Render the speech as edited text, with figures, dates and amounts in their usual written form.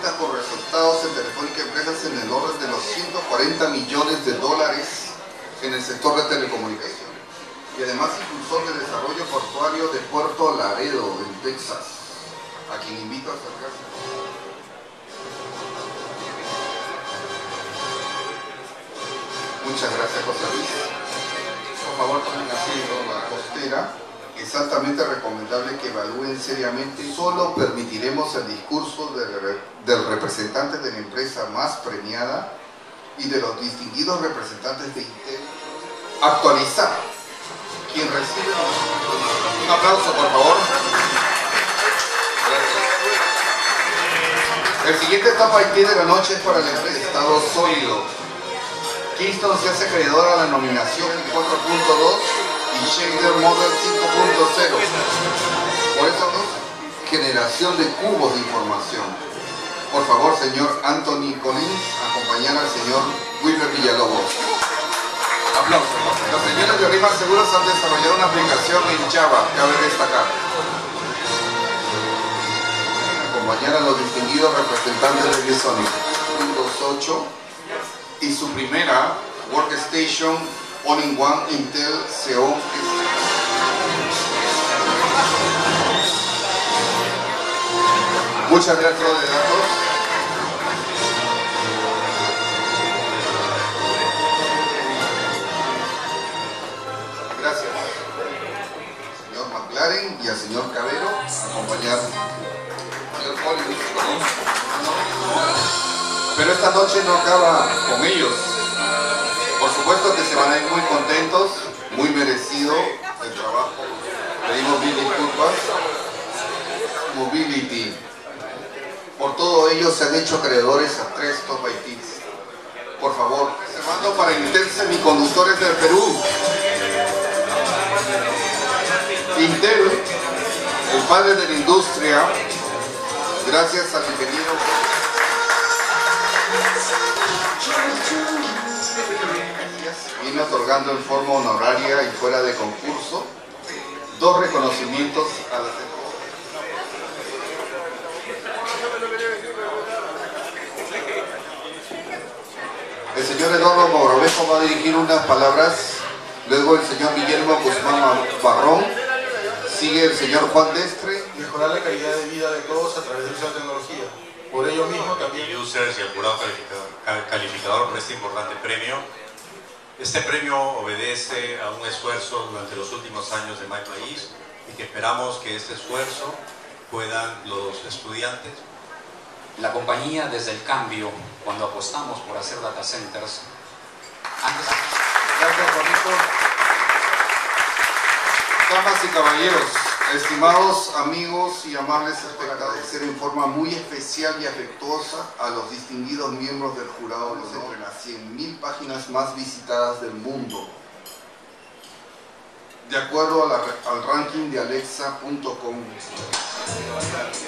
cuenta con resultados en Telefónica Empresas en el orden de los 140 millones de dólares en el sector de telecomunicaciones. Y además impulsor de desarrollo portuario de Puerto Laredo, en Texas, a quien invito a acercarse. Muchas gracias, José Luis. Por favor, tomen asiento. La costera. Es altamente recomendable que evalúen seriamente. Solo permitiremos el discurso del representante de la empresa más premiada y de los distinguidos representantes de Intel. Actualizar. Quien recibe un aplauso, por favor. Gracias. El siguiente top IT de la noche es para la empresa Estado Sólido. Kingston se hace acreedor a la nominación 4.2 y Shader Model 5.0. Por eso, generación de cubos de información. Por favor, señor Anthony Collins, acompañar al señor Wilmer Villalobos. Aplausos. Los señores de Rima Seguros han desarrollado una aplicación en Java, cabe destacar. Acompañar a los distinguidos representantes de ViewSonic. Windows 8 y su primera Workstation All-in-One Intel Xeon. Muchas gracias de datos. Gracias, señor McLaren y al señor Cabero, acompañar al señor Collins. Pero esta noche no acaba con ellos. Por supuesto que se van a ir muy contentos, muy merecido el trabajo. Pedimos mil disculpas. Mobility. Por todo ello se han hecho acreedores a 3 top ITs. Por favor, reservando para Intel Semiconductores del Perú. Intel, el padre de la industria, gracias al ingeniero. Viene otorgando en forma honoraria y fuera de concurso 2 reconocimientos a las empresas. El señor Eduardo Mogrovejo va a dirigir unas palabras, luego el señor Guillermo Guzmán Barrón, sigue el señor Juan Destre. Mejorar la calidad de vida de todos a través de la tecnología. Por ello mismo también users y el jurado calificador por este importante premio. Este premio obedece a un esfuerzo durante los últimos años de MyPaís y que esperamos que este esfuerzo puedan los estudiantes. La compañía desde el cambio, cuando apostamos por hacer data centers, Gracias, Juanito. Damas y caballeros, estimados amigos y amables espectadores, agradecer en forma muy especial y afectuosa a los distinguidos miembros del jurado entre las 100.000 páginas más visitadas del mundo, de acuerdo al ranking de Alexa.com.